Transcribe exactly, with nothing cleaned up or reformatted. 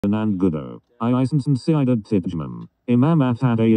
and goodo. I isn't sidered tipjman. Imam at had a